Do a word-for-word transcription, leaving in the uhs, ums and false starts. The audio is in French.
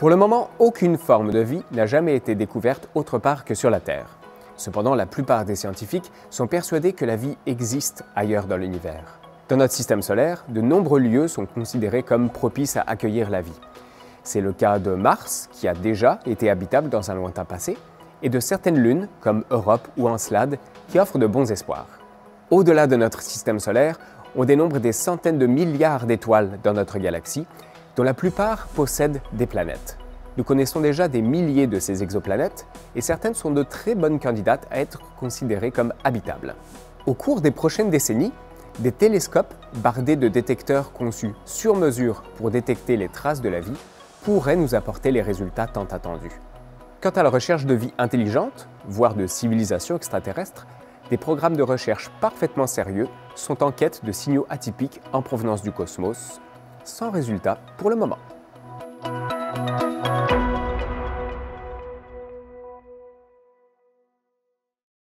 Pour le moment, aucune forme de vie n'a jamais été découverte autre part que sur la Terre. Cependant, la plupart des scientifiques sont persuadés que la vie existe ailleurs dans l'univers. Dans notre système solaire, de nombreux lieux sont considérés comme propices à accueillir la vie. C'est le cas de Mars, qui a déjà été habitable dans un lointain passé, et de certaines lunes, comme Europe ou Encelade, qui offrent de bons espoirs. Au-delà de notre système solaire, on dénombre des centaines de milliards d'étoiles dans notre galaxie, dont la plupart possèdent des planètes. Nous connaissons déjà des milliers de ces exoplanètes, et certaines sont de très bonnes candidates à être considérées comme habitables. Au cours des prochaines décennies, des télescopes bardés de détecteurs conçus sur mesure pour détecter les traces de la vie pourraient nous apporter les résultats tant attendus. Quant à la recherche de vie intelligente, voire de civilisation extraterrestre, des programmes de recherche parfaitement sérieux sont en quête de signaux atypiques en provenance du cosmos, sans résultat pour le moment.